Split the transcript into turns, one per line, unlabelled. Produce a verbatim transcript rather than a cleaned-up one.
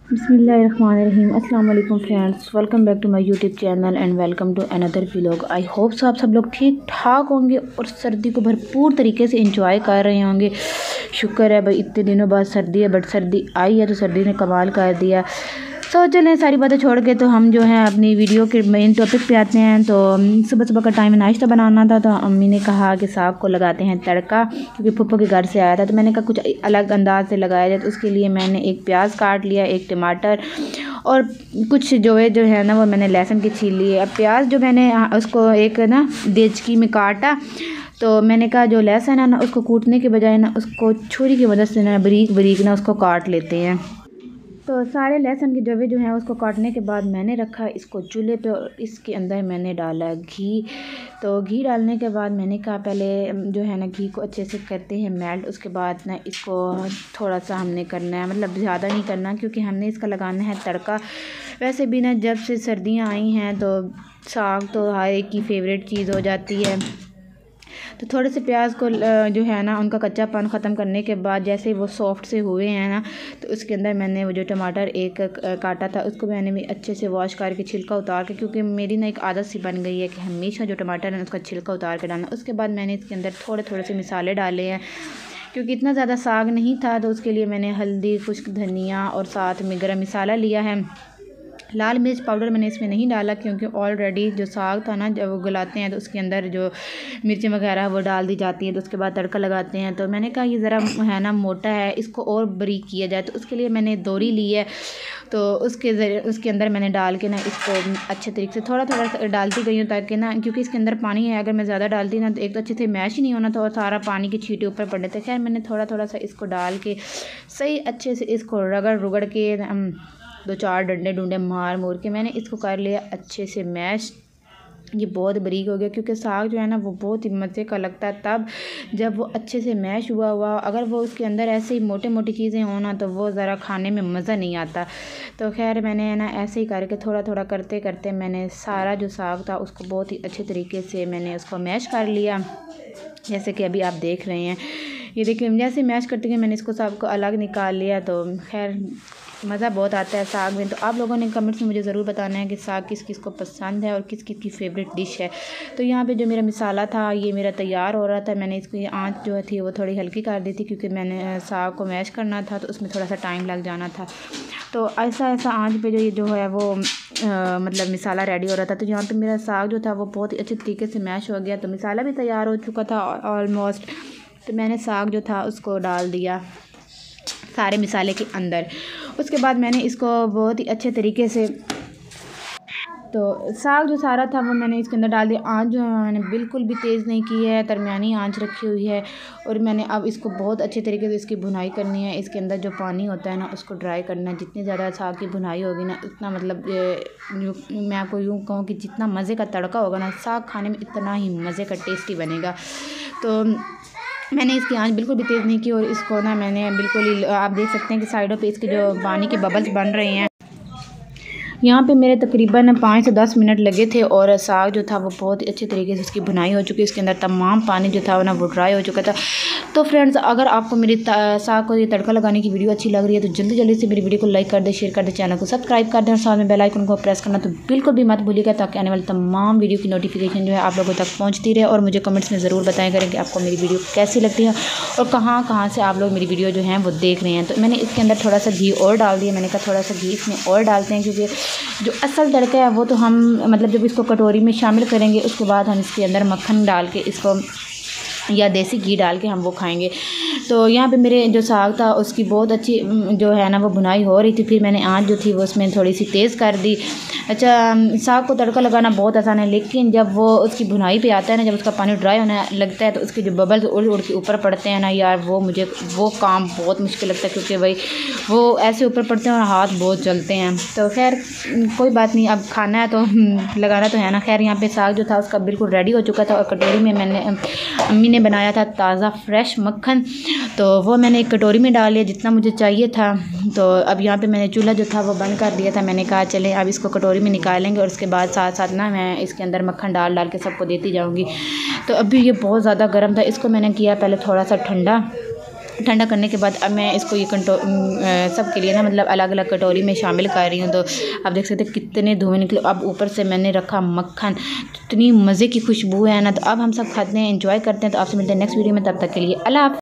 बिस्मिल्लाहिर्रहमानिर्रहीम। अस्सलाम वालेकुम friends, welcome back to my YouTube channel and welcome to another vlog. I hope so आप सब लोग ठीक ठाक होंगे और सर्दी को भरपूर तरीके से एंजॉय कर रहे होंगे। शुक्र है भाई, इतने दिनों बाद सर्दी है, बट सर्दी आई है तो सर्दी ने कमाल कर दिया। तो चलें सारी बातें छोड़ के तो हम जो है अपनी वीडियो के मेन टॉपिक पे आते हैं। तो सुबह सुबह का टाइम नाश्ता बनाना था, तो अम्मी ने कहा कि साग को लगाते हैं तड़का, क्योंकि फुप्पो के घर से आया था। तो मैंने कहा कुछ अलग अंदाज से लगाया जाए, तो उसके लिए मैंने एक प्याज काट लिया, एक टमाटर और कुछ जो है जो है ना वो मैंने लहसुन की छील ली है। अब प्याज जो मैंने उसको एक ना देचकी में काटा, तो मैंने कहा जो लहसुन है ना उसको कूटने के बजाय ना उसको छुरी की मदद से ना बारीक बारीक ना उसको काट लेते हैं। तो सारे लहसुन के जवे जो हैं उसको काटने के बाद मैंने रखा इसको चूल्हे पे और इसके अंदर मैंने डाला घी। तो घी डालने के बाद मैंने कहा पहले जो है ना घी को अच्छे से करते हैं मेल्ट, उसके बाद ना इसको थोड़ा सा हमने करना है, मतलब ज़्यादा नहीं करना, क्योंकि हमने इसका लगाना है तड़का। वैसे भी ना जब से सर्दियाँ आई हैं तो साग तो हर एक की फेवरेट चीज़ हो जाती है। तो थोड़े से प्याज को जो है ना उनका कच्चापन ख़त्म करने के बाद जैसे वो सॉफ्ट से हुए हैं ना, तो उसके अंदर मैंने वो जो टमाटर एक काटा था उसको मैंने भी अच्छे से वॉश करके छिलका उतार के, क्योंकि मेरी ना एक आदत सी बन गई है कि हमेशा जो टमाटर है उसका छिलका उतार के डालना। उसके बाद मैंने इसके अंदर थोड़े थोड़े से मसाले डाले हैं, क्योंकि इतना ज़्यादा साग नहीं था, तो उसके लिए मैंने हल्दी, खुश्क धनिया और साथ में गरम मसाला लिया है। लाल मिर्च पाउडर मैंने इसमें नहीं डाला, क्योंकि ऑलरेडी जो साग था ना जब वो गलाते हैं तो उसके अंदर जो मिर्ची वगैरह वो डाल दी जाती है, तो उसके बाद तड़का लगाते हैं। तो मैंने कहा ये ज़रा है ना मोटा है, इसको और बारीक किया जाए, तो उसके लिए मैंने दोरी ली है। तो उसके ज़रिए उसके अंदर मैंने डाल के ना इसको अच्छे तरीके से थोड़ा थोड़ा डालती गई हूँ, ताकि ना क्योंकि इसके अंदर पानी है, अगर मैं ज़्यादा डालती ना तो एक तो अच्छे से मैश ही नहीं होना था और सारा पानी के छींटे ऊपर पड़ने थे। खैर मैंने थोड़ा थोड़ा सा इसको डाल के सही अच्छे से इसको रगड़ रुगड़ के दो चार डंडे डूंडे मार मूर के मैंने इसको कर लिया अच्छे से मैश। ये बहुत बारीक हो गया, क्योंकि साग जो है ना वो बहुत ही मज़े का लगता है तब जब वो अच्छे से मैश हुआ हुआ। अगर वो उसके अंदर ऐसे ही मोटे मोटी चीज़ें हों ना तो वो ज़रा खाने में मज़ा नहीं आता। तो खैर मैंने ना ऐसे ही करके थोड़ा थोड़ा करते करते मैंने सारा जो साग था उसको बहुत ही अच्छे तरीके से मैंने उसको मैश कर लिया, जैसे कि अभी आप देख रहे हैं। ये देखिए जैसे मैश करते गए मैंने इसको सब को अलग निकाल लिया। तो खैर मज़ा बहुत आता है साग में। तो आप लोगों ने कमेंट्स में मुझे ज़रूर बताना है कि साग किस किस को पसंद है और किस किस की फेवरेट डिश है। तो यहाँ पे जो मेरा मसाला था ये मेरा तैयार हो रहा था। मैंने इसको ये आंच जो थी वो थोड़ी हल्की कर दी थी, क्योंकि मैंने साग को मैश करना था तो उसमें थोड़ा सा टाइम लग जाना था। तो ऐसा ऐसा आंच पे जो ये जो है वो आ, मतलब मसाला रेडी हो रहा था। तो यहाँ पे मेरा साग जो था वो बहुत ही अच्छे तरीके से मैश हो गया, तो मसाला भी तैयार हो चुका था ऑलमोस्ट। तो मैंने साग जो था उसको डाल दिया सारे मसाले के अंदर। उसके बाद मैंने इसको बहुत ही अच्छे तरीके से, तो साग जो सारा था वो मैंने इसके अंदर डाल दिया। आँच जो है मैंने बिल्कुल भी तेज़ नहीं की है, दरमियानी आँच रखी हुई है। और मैंने अब इसको बहुत अच्छे तरीके से इसकी भुनाई करनी है। इसके अंदर जो पानी होता है ना उसको ड्राई करना है। जितनी ज़्यादा साग की भुनाई होगी ना उतना मतलब मैं आपको यूँ कहूँ कि जितना मज़े का तड़का होगा ना साग खाने में इतना ही मज़े का टेस्टी बनेगा। तो मैंने इसकी आंच बिल्कुल भी तेज़ नहीं की और इसको ना मैंने बिल्कुल ही, आप देख सकते हैं कि साइडों पे इसके जो पानी के बबल्स बन रहे हैं। यहाँ पे मेरे तकरीबन पाँच से दस मिनट लगे थे और साग जो था वो बहुत ही अच्छे तरीके से इसकी भुनाई हो चुकी है। इसके अंदर तमाम पानी जो था वो ना वो ड्राई हो चुका था। तो फ्रेंड्स अगर आपको मेरी साग को ये तड़का लगाने की वीडियो अच्छी लग रही है तो जल्दी जल्दी से मेरी वीडियो को लाइक कर दे, शेयर कर दे, चैनल को सब्सक्राइब कर दें और साथ में बेल आइकन को प्रेस करना तो बिल्कुल भी मत भूलिएगा, ताकि आने वाली तमाम वीडियो की नोटिफिकेशन जो है आप लोगों तक पहुँचती रहे। और मुझे कमेंट्स में ज़रूर बताया करें कि आपको मेरी वीडियो कैसी लगती है और कहाँ कहाँ से आप लोग मेरी वीडियो जो है वो देख रहे हैं। तो मैंने इसके अंदर थोड़ा सा घी और डाल दिया। मैंने कहा थोड़ा सा घी इसमें और डालते हैं, क्योंकि जो असल तड़का है वो तो हम मतलब जब इसको कटोरी में शामिल करेंगे उसके बाद हम इसके अंदर मक्खन डाल के इसको या देसी घी डाल के हम वो खाएंगे। तो यहाँ पे मेरे जो साग था उसकी बहुत अच्छी जो है ना वो भुनाई हो रही थी। फिर मैंने आँच जो थी वो उसमें थोड़ी सी तेज़ कर दी। अच्छा, साग को तड़का लगाना बहुत आसान है, लेकिन जब वो उसकी भुनाई पे आता है ना, जब उसका पानी ड्राई होने लगता है तो उसके जो बबल्स उड़ उड़ के ऊपर पड़ते हैं ना यार, वो मुझे वो काम बहुत मुश्किल लगता है, क्योंकि भाई वो ऐसे ऊपर पड़ते हैं और हाथ बहुत जलते हैं। तो खैर कोई बात नहीं, अब खाना है तो लगाना तो है ना। खैर यहाँ पे साग जो था उसका बिल्कुल रेडी हो चुका था और कटोरी में मैंने अम्मी ने बनाया था ताज़ा फ्रेश मक्खन, तो वो मैंने एक कटोरी में डाल लिया जितना मुझे चाहिए था। तो अब यहाँ पे मैंने चूल्हा जो था वो बंद कर दिया था। मैंने कहा चलें अब इसको कटोरी में निकालेंगे और उसके बाद साथ साथ ना मैं इसके अंदर मक्खन डाल डाल के सबको देती जाऊँगी। तो अभी ये बहुत ज़्यादा गर्म था, इसको मैंने किया पहले थोड़ा सा ठंडा। ठंडा करने के बाद अब मैं इसको ये कंटो सब के लिए ना मतलब अलग अलग कटोरी में शामिल कर रही हूँ। तो आप देख सकते हैं कितने धुएं निकले। अब ऊपर से मैंने रखा मक्खन, इतनी मज़े की खुशबू है ना। तो अब हम सब खाते हैं, एंजॉय करते हैं। तो आपसे मिलते हैं नेक्स्ट वीडियो में, तब तक के लिए अल्लाह हाफ़िज़।